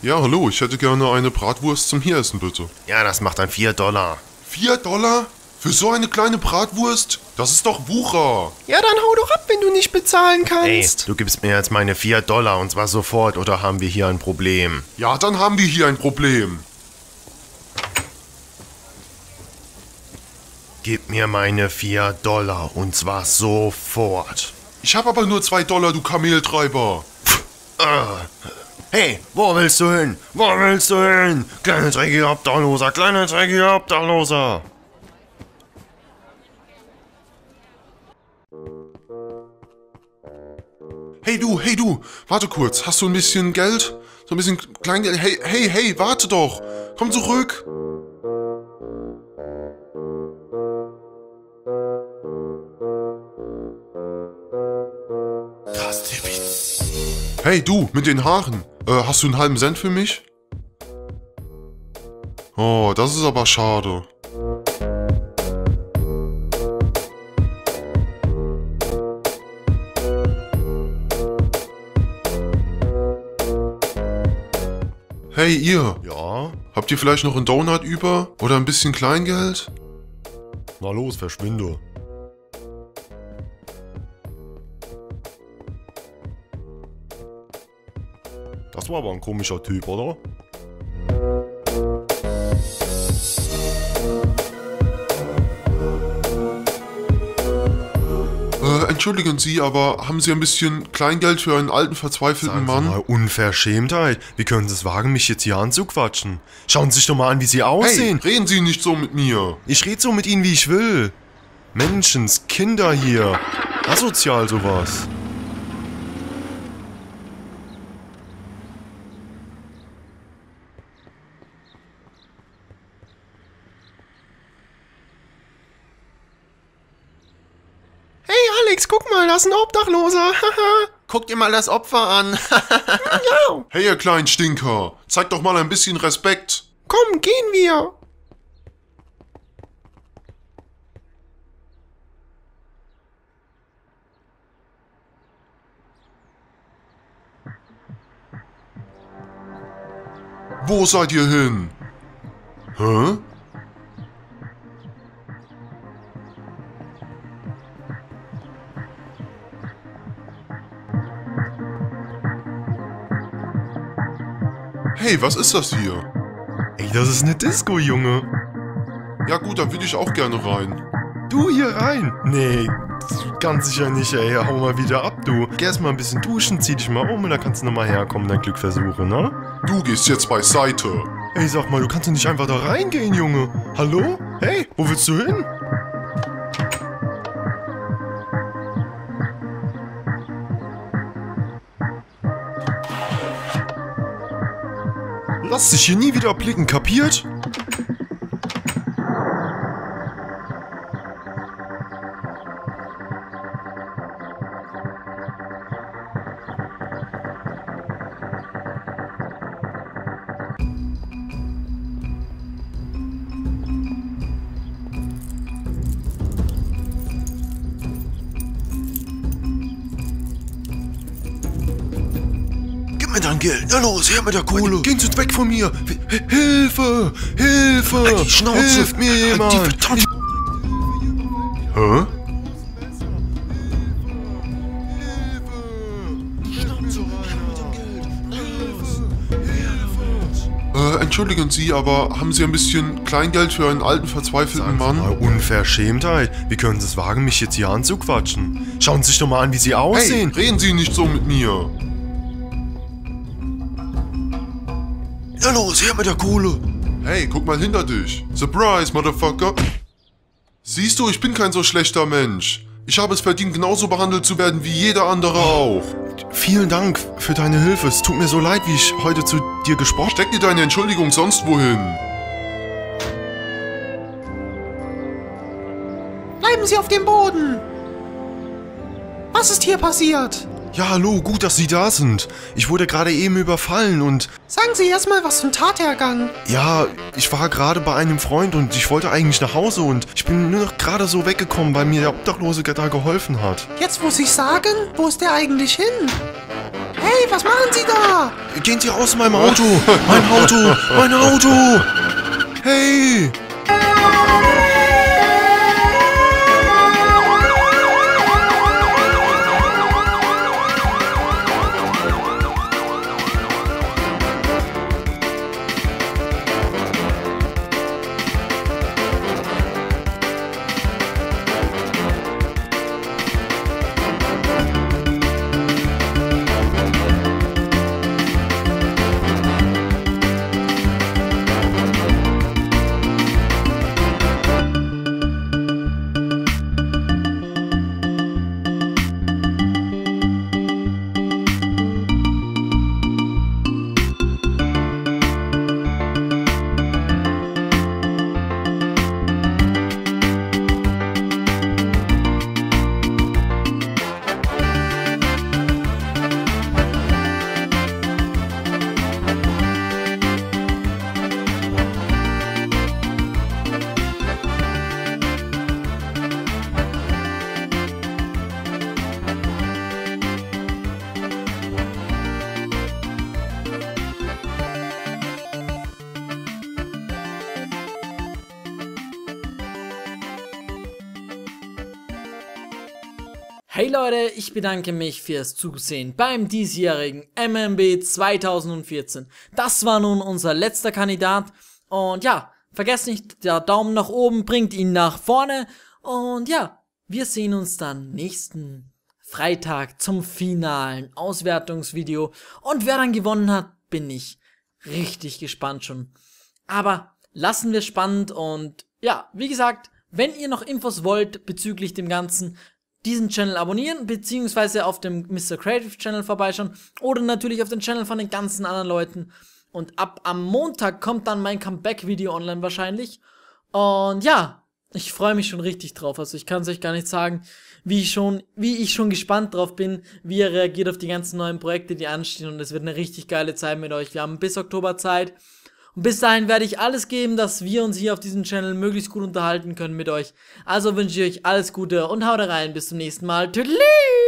Ja, hallo, ich hätte gerne eine Bratwurst zum Hieressen, bitte. Ja, das macht dann $4. 4 Dollar? Für so eine kleine Bratwurst? Das ist doch Wucher. Ja, dann hau doch ab, wenn du nicht bezahlen Ey, kannst. du gibst mir jetzt meine $4 und zwar sofort, oder haben wir hier ein Problem? Ja, dann haben wir hier ein Problem. Gib mir meine $4 und zwar sofort. Ich habe aber nur 2 Dollar, du Kameltreiber. Hey, wo willst du hin? Wo willst du hin? Kleine dreckige Obdachloser, kleine dreckige Obdachloser. Hey du, warte kurz. Hast du ein bisschen Geld? So ein bisschen Kleingeld? Hey, warte doch. Komm zurück. Hey du, mit den Haaren. Hast du einen halben Cent für mich? Oh, das ist aber schade. Hey ihr, Ja? habt ihr vielleicht noch einen Donut über? Oder ein bisschen Kleingeld? Na los, verschwinde. Das war aber ein komischer Typ, oder? Entschuldigen Sie, aber haben Sie ein bisschen Kleingeld für einen alten, verzweifelten Mann? Mal Unverschämtheit. Wie können Sie es wagen, mich jetzt hier anzuquatschen? Schauen Sie sich doch mal an, wie Sie Hey, aussehen. reden Sie nicht so mit mir. Ich rede so mit Ihnen, wie ich will. Kinder hier. Asozial sowas. Hey Alex, guck mal, da ist ein Obdachloser. Haha. Guck dir mal das Opfer an. Ja. Hey, ihr kleinen Stinker, zeig doch mal ein bisschen Respekt. Komm, gehen wir. Wo seid ihr hin? Hä? Hey, was ist das hier? Ey, das ist eine Disco, Junge. Ja gut, dann will ich auch gerne rein. Du hier rein? Nee, ganz sicher nicht, ey. Hau mal wieder ab, du. Geh erst mal ein bisschen duschen, zieh dich mal um und dann kannst du nochmal herkommen, dein Glück versuchen, ne? Du gehst jetzt beiseite. Ey, sag mal, du kannst doch nicht einfach da reingehen, Junge. Hallo? Hey, wo willst du hin? Lass dich hier nie wieder blicken, kapiert? Gib mir dein Geld. Na los, her mit der Kohle. Gehen Sie weg von mir. Hilfe! Hilfe! Halt die Schnauze. Hilft mir jemand! Die verdammte Hä? Entschuldigen Sie, aber haben Sie ein bisschen Kleingeld für einen alten, verzweifelten Mann? Mal Unverschämtheit. Wie können Sie es wagen, mich jetzt hier anzuquatschen? Schauen Sie sich doch mal an, wie Sie Hey, aussehen. reden Sie nicht so mit mir. Na los, her mit der Kohle. Hey, guck mal hinter dich. Surprise, Motherfucker. Siehst du, ich bin kein so schlechter Mensch. Ich habe es verdient, genauso behandelt zu werden wie jeder andere auch. Vielen Dank für deine Hilfe. Es tut mir so leid, wie ich heute zu dir gesprochen habe. Steck dir deine Entschuldigung sonst wohin. Bleiben Sie auf dem Boden. Was ist hier passiert? Ja, hallo, gut, dass Sie da sind. Ich wurde gerade eben überfallen und... Sagen Sie erstmal, was für ein Tathergang. Ja, ich war gerade bei einem Freund und ich wollte eigentlich nach Hause und ich bin nur noch gerade so weggekommen, weil mir der Obdachlose da geholfen hat. Jetzt muss ich sagen, wo ist der eigentlich hin? Hey, was machen Sie da? Gehen Sie raus aus meinem Auto! Mein Auto! Mein Auto! Hey! Hey Leute, ich bedanke mich fürs Zusehen beim diesjährigen MMB 2014. Das war nun unser letzter Kandidat und ja, vergesst nicht, der Daumen nach oben bringt ihn nach vorne und ja, wir sehen uns dann nächsten Freitag zum finalen Auswertungsvideo und wer dann gewonnen hat, bin ich richtig gespannt schon. Aber lassen wir spannend und ja, wie gesagt, wenn ihr noch Infos wollt bezüglich dem Ganzen, diesen Channel abonnieren, beziehungsweise auf dem Mr. Creative Channel vorbeischauen oder natürlich auf den Channel von den ganzen anderen Leuten. Und ab am Montag kommt dann mein Comeback-Video online wahrscheinlich. Und ja, ich freue mich schon richtig drauf. Also ich kann es euch gar nicht sagen, wie ich schon gespannt drauf bin, wie ihr reagiert auf die ganzen neuen Projekte, die anstehen. Und es wird eine richtig geile Zeit mit euch. Wir haben bis Oktober Zeit. Und bis dahin werde ich alles geben, dass wir uns hier auf diesem Channel möglichst gut unterhalten können mit euch. Also wünsche ich euch alles Gute und haut rein. Bis zum nächsten Mal. Tschüss.